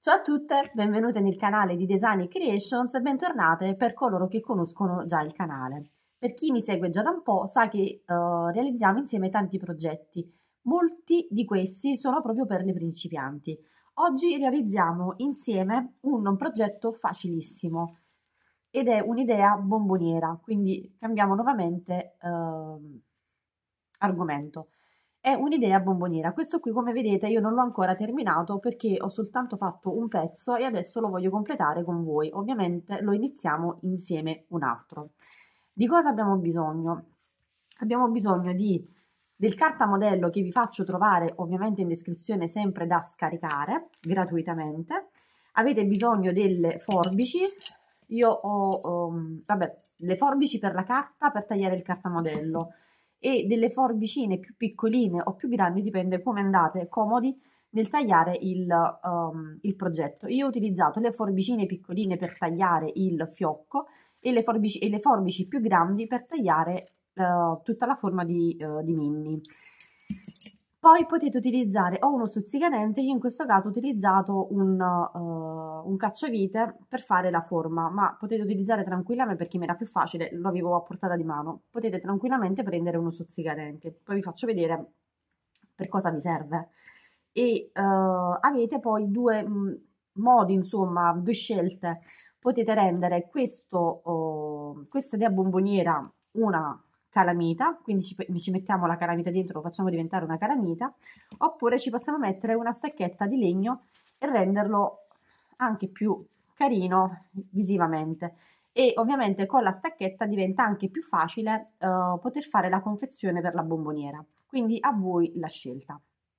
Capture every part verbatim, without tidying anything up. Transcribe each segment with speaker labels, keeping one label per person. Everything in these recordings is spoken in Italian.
Speaker 1: Ciao a tutte, benvenute nel canale di Design e Creations e bentornate per coloro che conoscono già il canale. Per chi mi segue già da un po' sa che uh, realizziamo insieme tanti progetti, molti di questi sono proprio per le principianti. Oggi realizziamo insieme un progetto facilissimo ed è un'idea bomboniera, quindi cambiamo nuovamente uh, argomento. È un'idea bomboniera. Questo qui, come vedete, io non l'ho ancora terminato perché ho soltanto fatto un pezzo e adesso lo voglio completare con voi. Ovviamente lo iniziamo insieme un altro. Di cosa abbiamo bisogno? Abbiamo bisogno di, del cartamodello che vi faccio trovare ovviamente in descrizione, sempre da scaricare gratuitamente. Avete bisogno delle forbici. Io ho, um, vabbè, le forbici per la carta per tagliare il cartamodello e delle forbicine più piccoline o più grandi, dipende come andate comodi nel tagliare il, um, il progetto. Io ho utilizzato le forbicine piccoline per tagliare il fiocco e le forbici, e le forbici più grandi per tagliare uh, tutta la forma di, uh, di Minnie. Poi potete utilizzare o uno stuzzicadente, io in questo caso ho utilizzato un, uh, un cacciavite per fare la forma, ma potete utilizzare tranquillamente, perché mi era più facile, lo avevo a portata di mano, potete tranquillamente prendere uno stuzzicadente. Poi vi faccio vedere per cosa vi serve. E uh, avete poi due mh, modi, insomma, due scelte. Potete rendere questo, uh, questa idea bomboniera una calamita, quindi ci, ci mettiamo la calamita dentro, lo facciamo diventare una calamita, oppure ci possiamo mettere una stecchetta di legno e renderlo anche più carino visivamente. E ovviamente con la stacchetta diventa anche più facile uh, poter fare la confezione per la bomboniera. Quindi a voi la scelta.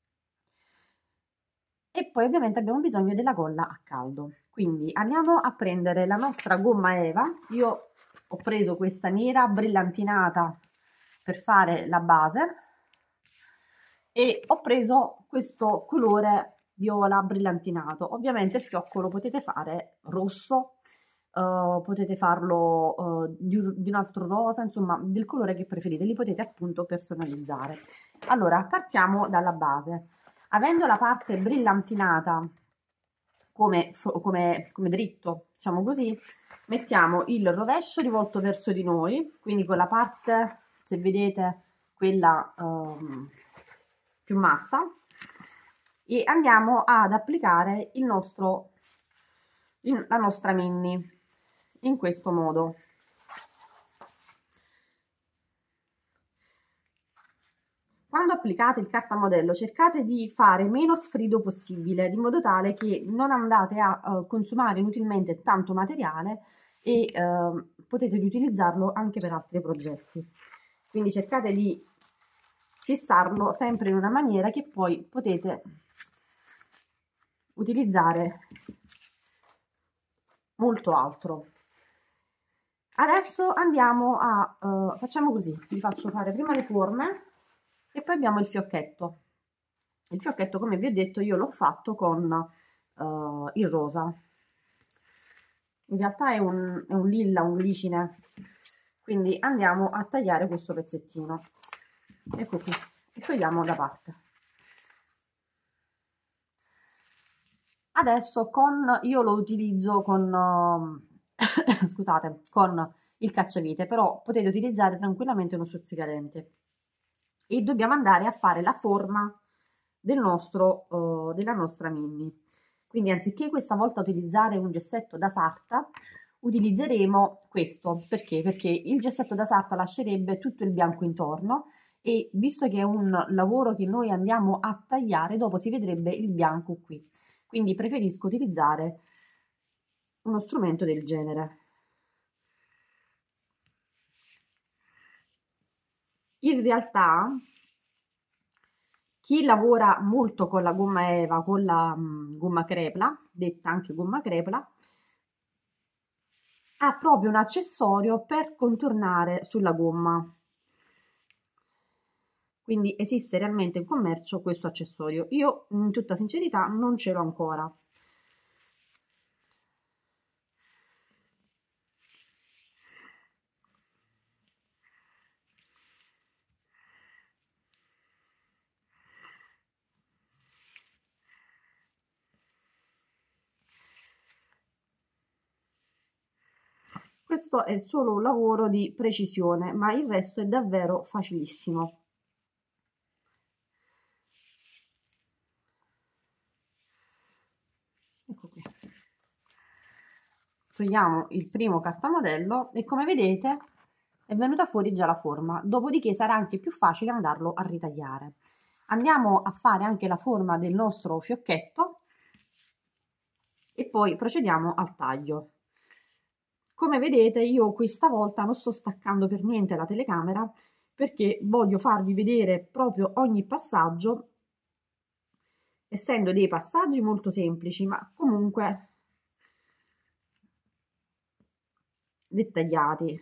Speaker 1: E poi ovviamente abbiamo bisogno della colla a caldo. Quindi andiamo a prendere la nostra gomma Eva. Io ho preso questa nera brillantinata per fare la base e ho preso questo colore viola brillantinato. Ovviamente il fiocco lo potete fare rosso, uh, potete farlo uh, di, di un altro rosa, insomma del colore che preferite, li potete appunto personalizzare. Allora partiamo dalla base. Avendo la parte brillantinata come, come, come dritto, diciamo così, mettiamo il rovescio rivolto verso di noi, quindi con la parte, se vedete, quella um, più matta, e andiamo ad applicare il nostro, la nostra Minnie in questo modo. Quando applicate il cartamodello cercate di fare meno sfrido possibile, di modo tale che non andate a uh, consumare inutilmente tanto materiale e uh, potete riutilizzarlo anche per altri progetti. Quindi cercate di fissarlo sempre in una maniera che poi potete utilizzare molto altro. Adesso andiamo a, uh, facciamo così, vi faccio fare prima le forme e poi abbiamo il fiocchetto. Il fiocchetto, come vi ho detto, io l'ho fatto con uh, il rosa. In realtà è un, è un lilla, un glicine. Quindi andiamo a tagliare questo pezzettino. Ecco qui. E togliamo da parte. Adesso con, io lo utilizzo con, uh, scusate, con il cacciavite, però potete utilizzare tranquillamente uno stuzzicadente. E dobbiamo andare a fare la forma del nostro, uh, della nostra Minnie. Quindi anziché questa volta utilizzare un gessetto da sarta, utilizzeremo questo. Perché? Perché il gessetto da sarta lascerebbe tutto il bianco intorno e visto che è un lavoro che noi andiamo a tagliare, dopo si vedrebbe il bianco qui. Quindi preferisco utilizzare uno strumento del genere. In realtà chi lavora molto con la gomma Eva, con la um, gomma crepla, detta anche gomma crepla, ha proprio un accessorio per contornare sulla gomma. Quindi esiste realmente in commercio questo accessorio. Io, in tutta sincerità, non ce l'ho ancora. Questo è solo un lavoro di precisione, ma il resto è davvero facilissimo. Ecco qui. Togliamo il primo cartamodello e come vedete è venuta fuori già la forma, dopodiché sarà anche più facile andarlo a ritagliare. Andiamo a fare anche la forma del nostro fiocchetto e poi procediamo al taglio. Come vedete io questa volta non sto staccando per niente la telecamera perché voglio farvi vedere proprio ogni passaggio, essendo dei passaggi molto semplici ma comunque dettagliati.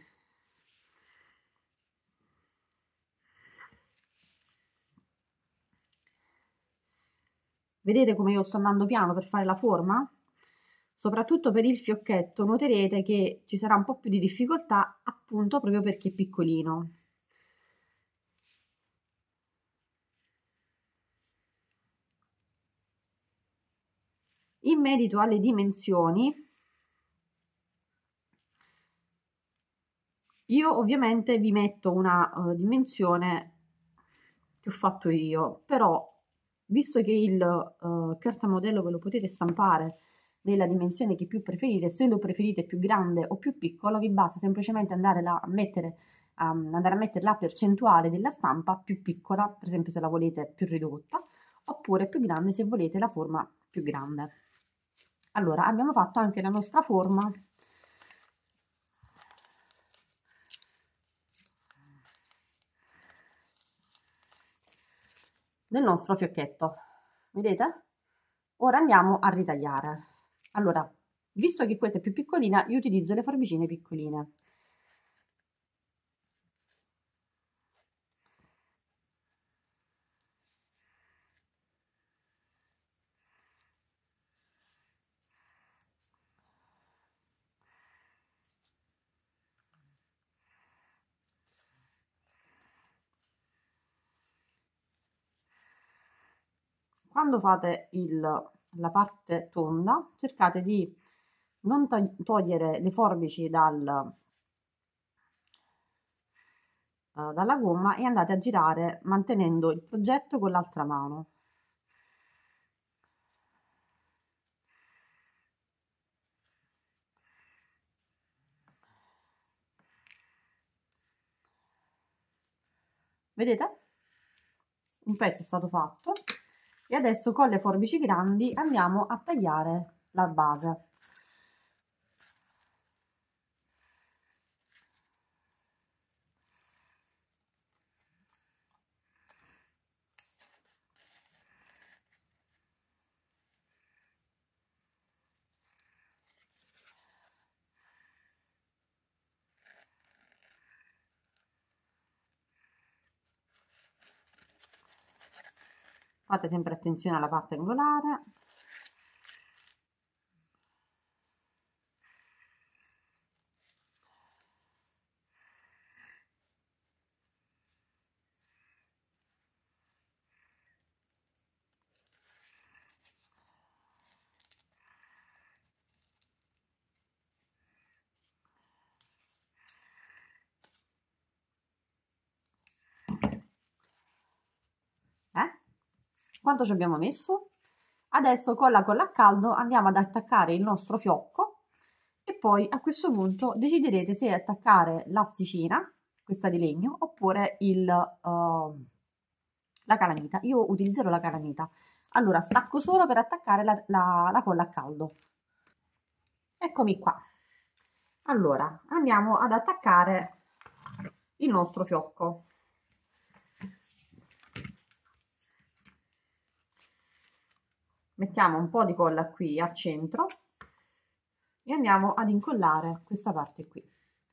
Speaker 1: Vedete come io sto andando piano per fare la forma? Soprattutto per il fiocchetto noterete che ci sarà un po' più di difficoltà appunto proprio perché è piccolino. In merito alle dimensioni, io ovviamente vi metto una uh, dimensione che ho fatto io, però visto che il uh, cartamodello ve lo potete stampare nella dimensione che più preferite, se lo preferite più grande o più piccolo, vi basta semplicemente andare a mettere, um, andare a mettere la percentuale della stampa più piccola, per esempio se la volete più ridotta, oppure più grande se volete la forma più grande. Allora, abbiamo fatto anche la nostra forma del nostro fiocchetto, vedete? Ora andiamo a ritagliare. Allora, visto che questa è più piccolina, io utilizzo le forbicine piccoline. Quando fate il, la parte tonda, cercate di non togliere le forbici dal, uh, dalla gomma e andate a girare mantenendo il progetto con l'altra mano. Vedete? Un pezzo è stato fatto e adesso con le forbici grandi andiamo a tagliare la base. Fate sempre attenzione alla parte angolare. Eh? Quanto ci abbiamo messo? Adesso con la colla a caldo andiamo ad attaccare il nostro fiocco e poi a questo punto deciderete se attaccare l'asticina, questa di legno, oppure il, uh, la calamita. Io utilizzerò la calamita. Allora, stacco solo per attaccare la, la, la colla a caldo. Eccomi qua. Allora, andiamo ad attaccare il nostro fiocco. Mettiamo un po' di colla qui al centro e andiamo ad incollare questa parte qui.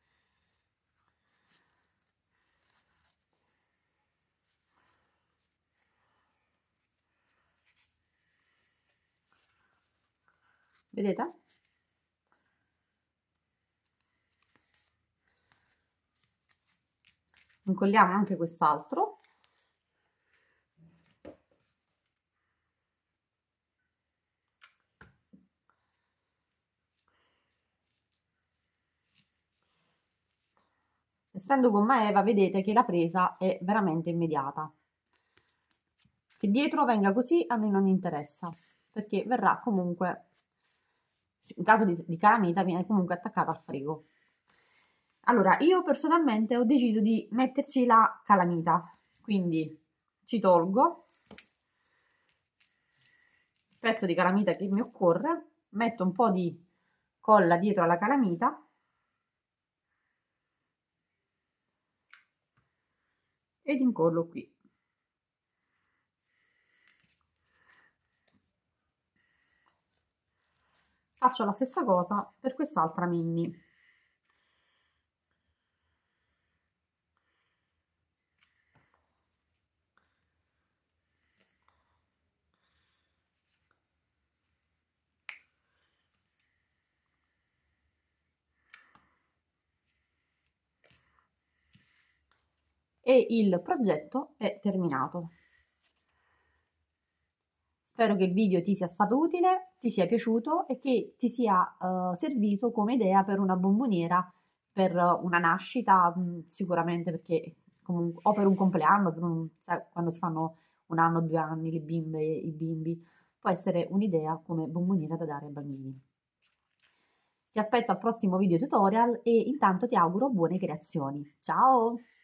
Speaker 1: Vedete? Incolliamo anche quest'altro. Essendo gomma eva, vedete che la presa è veramente immediata. Che dietro venga così a noi non interessa, perché verrà comunque, in caso di, di calamita, viene comunque attaccata al frigo. Allora, io personalmente ho deciso di metterci la calamita, quindi ci tolgo il pezzo di calamita che mi occorre, metto un po' di colla dietro alla calamita ed incollo qui. Faccio la stessa cosa per quest'altra mini. E il progetto è terminato. Spero che il video ti sia stato utile, ti sia piaciuto e che ti sia uh, servito come idea per una bomboniera, per una nascita, mh, sicuramente perché comunque, o per un compleanno, per un, sai, quando si fanno un anno, due anni, le bimbe, i bimbi, può essere un'idea come bomboniera da dare ai bambini. Ti aspetto al prossimo video tutorial e intanto ti auguro buone creazioni. Ciao!